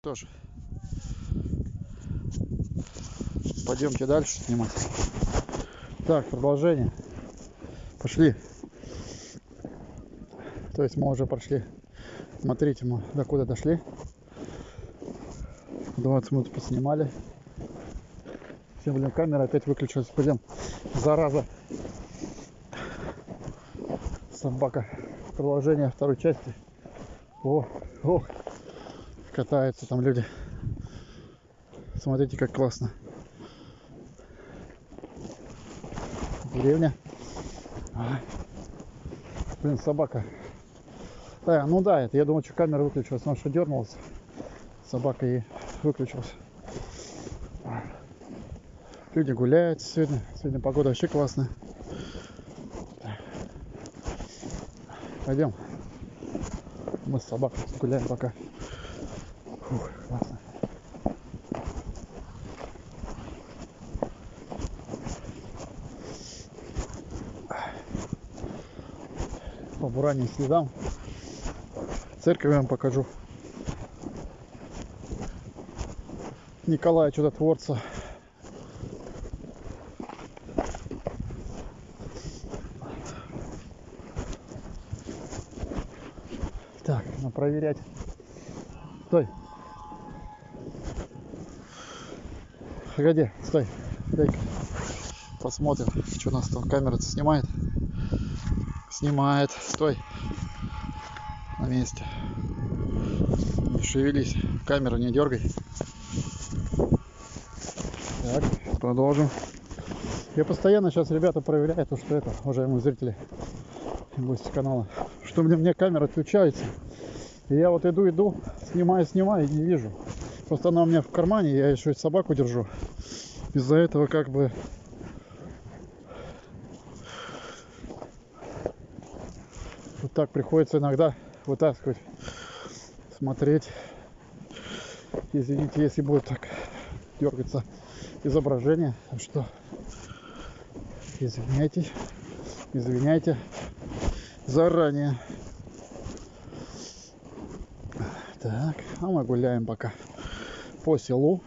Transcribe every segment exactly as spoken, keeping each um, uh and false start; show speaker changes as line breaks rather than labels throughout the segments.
что ж, пойдемте дальше снимать. Так, продолжение. Пошли. То есть мы уже прошли. Смотрите, мы до куда дошли. двадцать минут поснимали. Все, блин, камера опять выключилась. Блин, зараза. Собака. Продолжение второй части. О, ох, катаются там люди. Смотрите, как классно. Деревня. А. Блин, собака. А, ну да, это я думал, что камера выключилась, потому что дернулась. Собака и выключилась. Люди гуляют сегодня. Сегодня погода вообще классная. Пойдем. Мы с собакой гуляем пока. Фух, классно. По буранным следам. Церковь я вам покажу. Николая Чудотворца. Так, надо проверять. Стой. Погоди, стой. Дай-ка посмотрим, что у нас там камера снимает. Снимает. Стой. На месте. Не шевелись. Камеру не дергай. Так, продолжим. Я постоянно сейчас, ребята, проверяю то, что это, уважаемые зрители и гости канала, что мне, мне камера отключается. И я вот иду, иду, снимаю, снимаю и не вижу. Просто она у меня в кармане, я еще и собаку держу. Из-за этого как бы вот так приходится иногда вытаскивать, смотреть. Извините, если будет так дергаться изображение, так что извиняйтесь, извиняйте заранее. Так, а мы гуляем пока по селу,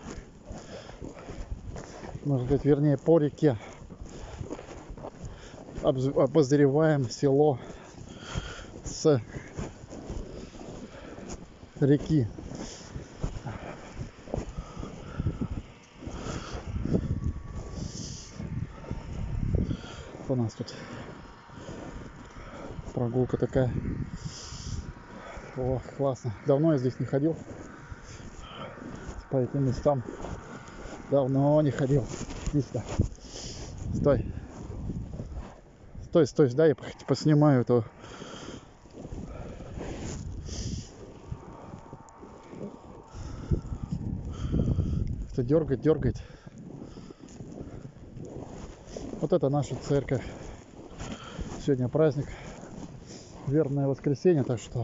может быть, вернее, по реке. Обозреваем село с реки. У нас тут прогулка такая. О, классно. Давно я здесь не ходил. По этим местам. Давно не ходил. Иди сюда. Стой. Стой, стой, да, я поснимаю это. Это дергает, дергает. Вот это наша церковь. Сегодня праздник. Вербное воскресенье, так что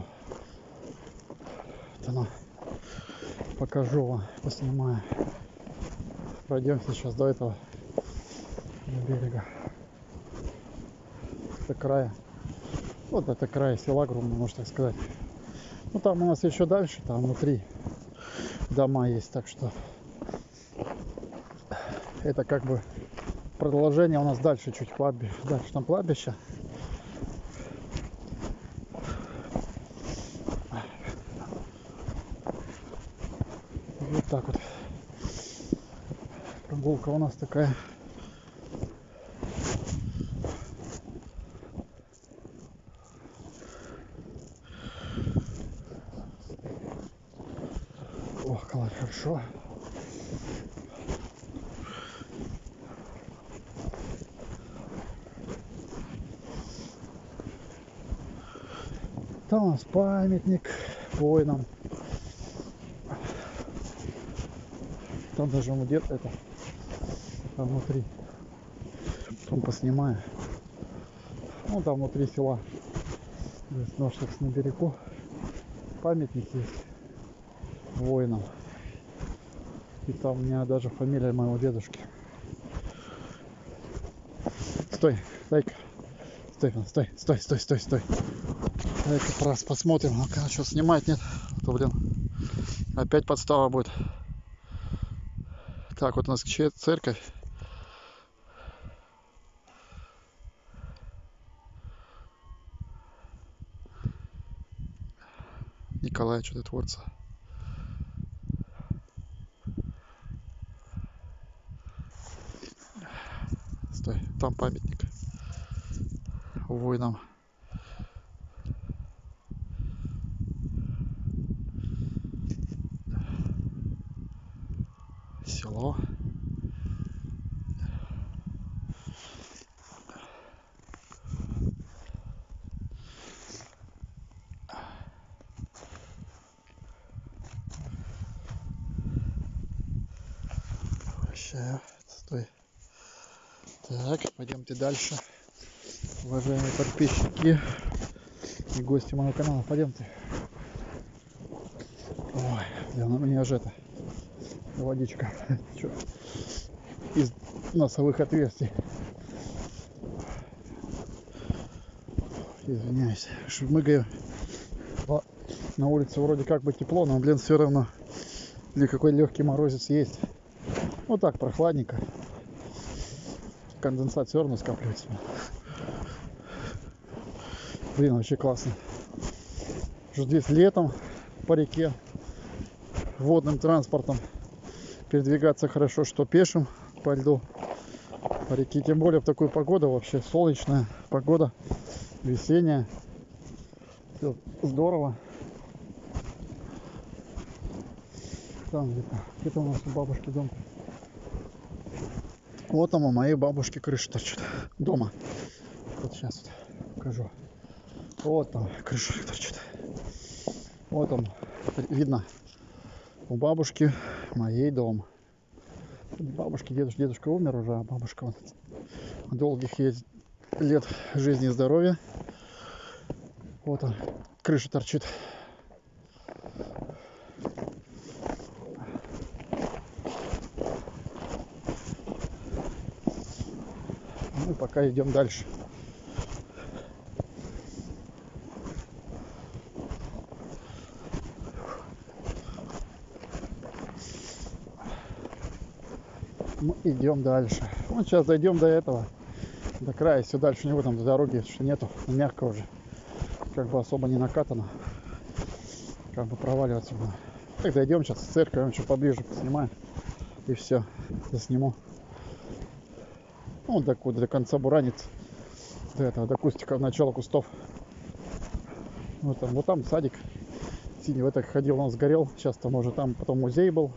вот оно. Покажу вам, поснимаю. Пройдемся сейчас до этого до берега. До края. Вот это край села, грубо можно так сказать. Ну там у нас еще дальше, там внутри дома есть, так что это как бы продолжение у нас дальше чуть кладбище. Дальше там кладбище. Вот так вот. Прогулка у нас такая. Ох, как хорошо. Там у нас памятник воинам. Там даже мы где-то это там внутри. Потом поснимаю. Ну там внутри села. Здесь наш на берегу. Памятник есть воинам. И там у меня даже фамилия моего дедушки. Стой, дай-ка. Стой, стой, стой, стой, стой, стой. Давай-ка раз посмотрим, ну-ка, что снимать, нет? А то, блин, Опять подстава будет. Так, вот у нас церковь. Николая Чудотворца. Стой, там памятник воинам. Село. Прощаю. Стой. Так, пойдемте дальше. Уважаемые подписчики и гости моего канала, пойдемте. Ой, блин, у меня же это водичка Чё? Из носовых отверстий. Извиняюсь, шмыгаю. На улице вроде как бы тепло, но, блин, все равно или какой легкий морозец есть. Вот так прохладненько. Конденсат все равно скапливается. Блин, вообще классно. Здесь летом по реке водным транспортом передвигаться хорошо, что пешим по льду по реке, тем более в такую погоду, вообще солнечная погода, весенняя. Все здорово. Там где-то где-то у нас у бабушки дом. Вот там у моей бабушки крыша торчит дома. Вот сейчас вот покажу. Вот там крыша торчит. Вот он, видно, у бабушки моей дом. Бабушки, дедушка, дедушка умер уже, а бабушка вот, долгих есть лет жизни и здоровья. Вот он, крыша торчит. Ну и пока идем дальше. Мы идем дальше. Вот сейчас дойдем до этого, до края, все дальше не в этом, до дороги, что нету, мягко уже, как бы особо не накатано, как бы проваливаться было. Так, дойдем сейчас в церковь, я еще поближе поснимаю и все, засниму. Ну, до, до конца буранец, до этого, до кустиков, начала кустов. Вот там, вот там садик синий, в это ходил, он сгорел, сейчас там уже там потом музей был.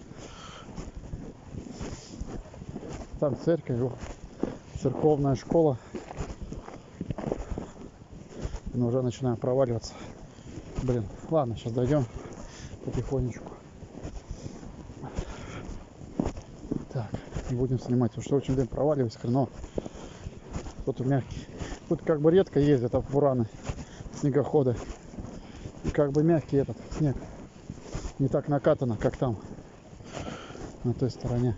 Там церковь, церковная школа. Но уже начинаю проваливаться. Блин, ладно, сейчас дойдем потихонечку. Так, не будем снимать, потому что очень, блин, проваливаюсь, хреново. Тут мягкий. Тут как бы редко ездят бураны, снегоходы. И как бы мягкий этот снег. Не так накатано, как там, на той стороне.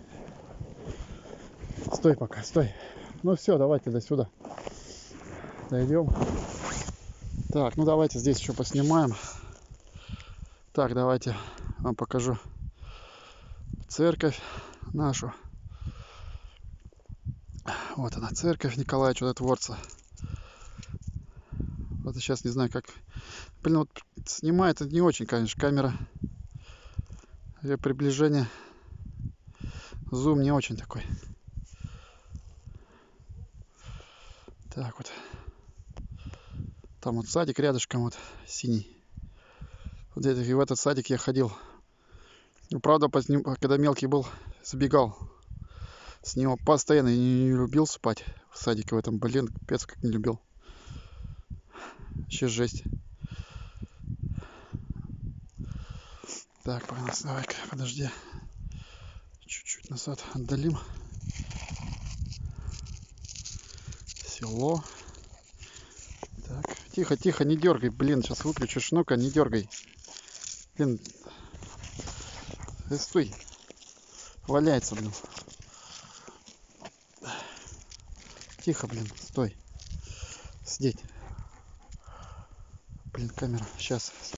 Стой пока, стой. Ну все, давайте до сюда дойдем. Так, ну давайте здесь еще поснимаем. Так, давайте вам покажу церковь нашу. Вот она, церковь Николая Чудотворца. Вот сейчас не знаю как. Блин, вот снимает это не очень, конечно, камера. Ее приближение. Зум не очень такой. Так вот. Там вот садик рядышком, вот синий. Вот и в этот садик я ходил. Ну, правда, когда мелкий был, сбегал с него постоянно. Я не любил спать в садике в этом. Блин, капец, как не любил. Вообще жесть. Так, давай-ка, подожди. Чуть-чуть назад отдалим. Село. Так, тихо, тихо, не дергай. Блин, сейчас выключишь. Ну-ка, не дергай. Блин. Э, стой. Валяется, блин. Тихо, блин, стой. Сидеть. Блин, камера. Сейчас.